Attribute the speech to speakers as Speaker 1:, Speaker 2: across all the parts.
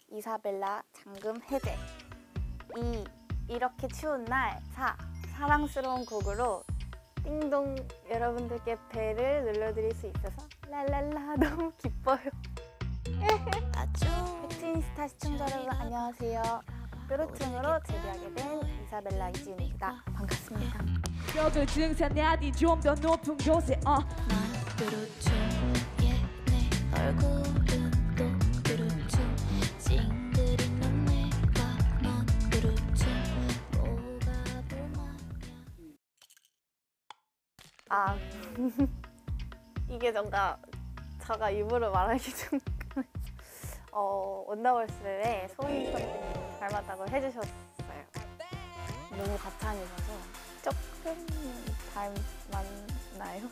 Speaker 1: 이사벨라 잠금 해제. 이렇게 추운 날. 사랑스러운 곡으로 띵동 여러분들께 벨을 눌러드릴 수 있어서 랄랄라 너무 기뻐요. 팩트인스타 시청자 여러분 안녕하세요. 뾰루퉁으로 데뷔하게 된 이사벨라 이지윤입니다. 반갑습니다.
Speaker 2: 벽을 증산해야지 좀 더 높은 곳에
Speaker 3: 난 뾰루퉁 내 얼굴은 또 뾰루퉁 찡그린 눈매가 넌 뾰루퉁 뭐가 보면
Speaker 1: 이게 제가 입으로 말하기 좀 원더걸스의 소희 선생님이 닮았다고 해주셨어요. 너무 가창이셔서 조금 닮았나요?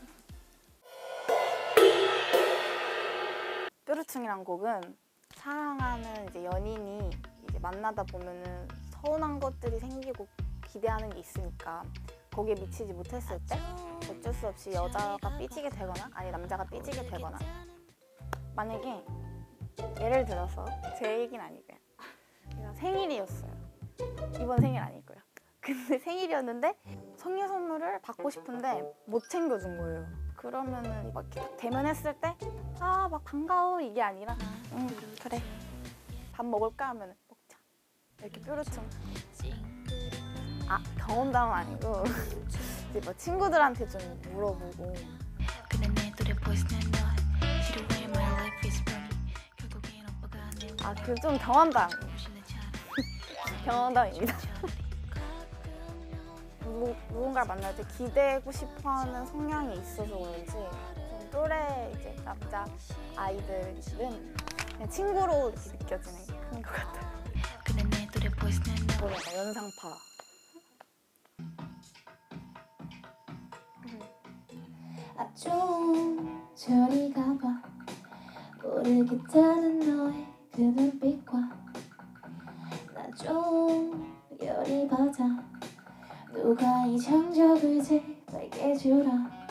Speaker 1: 뾰루퉁이란 곡은 사랑하는 이제 연인이 이제 만나다 보면은 서운한 것들이 생기고 기대하는 게 있으니까 거기에 미치지 못했을 때 어쩔 수 없이 여자가 삐지게 되거나 아니 남자가 삐지게 되거나 만약에 예를 들어서 제 얘기는 아니고요. 제가 생일이었어요. 이번 생일 아니고요. 근데 생일이었는데 생일 선물을 받고 싶은데 못 챙겨준 거예요. 그러면은 막 이렇게 대면했을 때 막 반가워 이게 아니라 그래 밥 먹을까 하면 먹자 이렇게 뾰루퉁. 경험담은 아니고 이제 뭐 친구들한테 좀 물어보고.
Speaker 3: 근데 내 눈에 보이는 너 지루해 my life is burning 결국엔 오빠가 내
Speaker 1: 그 좀 경험담. 경험담입니다. 누군가를 만날 때 기대고 싶어하는 성향이 있어서 그런지 좀 또래 이제 남자 아이들은 그냥 친구로 이렇게 느껴지는 게 큰 것 같아요.
Speaker 3: 근데 내 눈에 보이는 너
Speaker 1: 뭐랄까 연상파.
Speaker 3: 좀 저리 가봐 모르겠다는 너의 그 눈빛과 나 좀 열이 받아 누가 이 장벽을 제발게 주라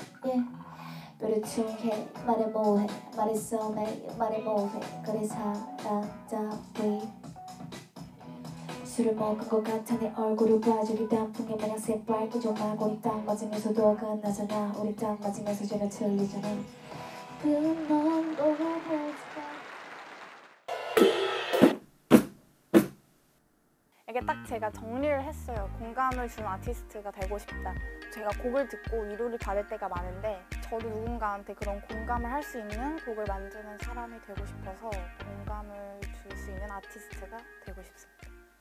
Speaker 3: 뾰루퉁해 말해 뭐해 말해 썸해 말해 뭐해 그래 사랑잡이 술을 먹은 것 같아 내 얼굴을 봐주기 단풍이 마냥 새빨개 좀 하고 딱 맞으면서도 끝나잖아 우리 딱 맞으면서 제가 틀리잖아 그넌 너무 멋지다.
Speaker 1: 이게 딱 제가 정리를 했어요. 공감을 주는 아티스트가 되고 싶다. 제가 곡을 듣고 위로를 받을 때가 많은데 저도 누군가한테 그런 공감을 할 수 있는 곡을 만드는 사람이 되고 싶어서 공감을 줄 수 있는 아티스트가 되고 싶습니다.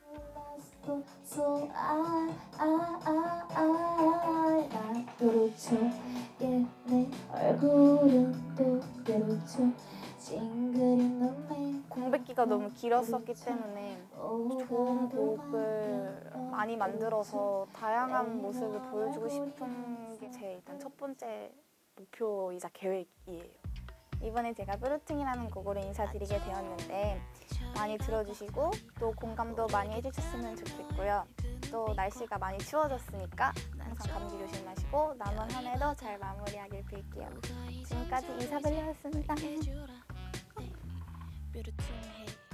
Speaker 3: 뾰루퉁 내 얼굴은 또 뾰루퉁 찡그린 눈매
Speaker 1: 공백기가 너무 길었었기 때문에 좋은 곡을 많이 만들어서 다양한 모습을 보여주고 싶은 게 제 일단 첫 번째 목표이자 계획이에요. 이번에 제가 뾰루퉁이라는 곡으로 인사드리게 되었는데 많이 들어주시고 또 공감도 많이 해주셨으면 좋겠고요. 또 날씨가 많이 추워졌으니까 항상 감기 조심하시고 남은 한 해도 잘 마무리하길 빌게요. 지금까지 이사벨라였습니다.
Speaker 3: 뾰루퉁해